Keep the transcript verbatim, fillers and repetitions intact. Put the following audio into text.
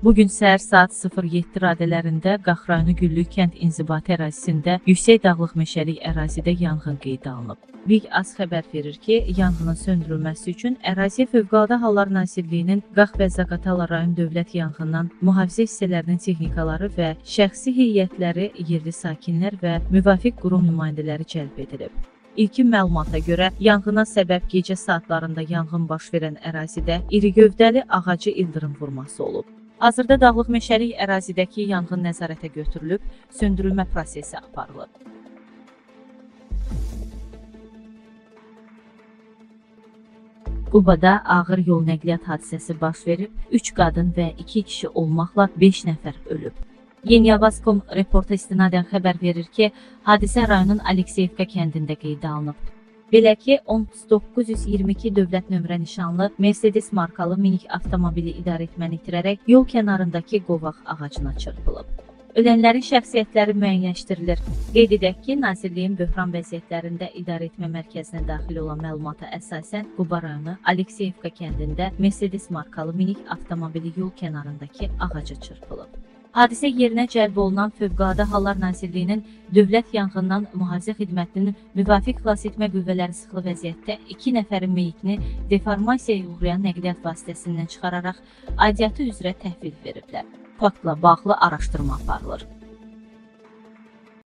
Bugün səhər saat sıfır yeddi radələrində Qax rayonu Güllük kənd inzibati ərazisində yüksək dağlıq meşəlik ərazidə yanğın qeydə alınıb. Big Az xəbər verir ki, yanğının söndürülməsi üçün Əraziyə Fövqəladə Hallar Nazirliyinin Qax və Zaqatala rayon dövlət yanğından mühafizə hissələrinin texnikaları və şəxsi heyətləri, yerli sakinlər və müvafiq qurum nümayəndələri cəlb edilib. İlkin məlumata görə, yanğına səbəb gecə saatlarında yanğın baş verən ərazidə iri gövdəli ağacı ildırım vurması olub. Hazırda dağlıq meşəlik ərazidəki yanğın nəzarətə götürülüb, söndürülmə prosesi aparılır. Qubada ağır yol nəqliyyat hadisəsi baş verib, üç qadın və iki kişi olmaqla beş nəfər ölüb. Yeniyavaz.com reporta istinadən xəbər verir ki, hadisə rayonun Alekseyevka kəndində qeydə alınıb. Belə ki, on doqquz yüz iyirmi iki dövlət nömrə nişanlı Mercedes markalı minik avtomobili idarə etməni itirərək yol kənarındakı qovaq ağacına çırpılıb. Ölənlərin şəxsiyyətləri müəyyənləşdirilir. Qeyd edək ki, Nazirliyin böhran vəziyyətlərində idarə etmə mərkəzinə daxil olan məlumata əsasən Quba rayonu Alekseyevka kəndində Mercedes markalı minik avtomobili yol kənarındakı ağaca çırpılıb. Hadisə yerinə cəlb olunan Fövqəladə Hallar Nazirliyinin Dövlət Yanğından Mühafizə Xidmətinin müvafiq xilasetmə qüvvələri sıxılı vəziyyətdə iki nəfərin meyitini deformasiyaya uğrayan nəqliyyat vasitəsindən çıxararaq aidiyyatı üzrə təhvil veriblər. Faktla bağlı araşdırma aparılır.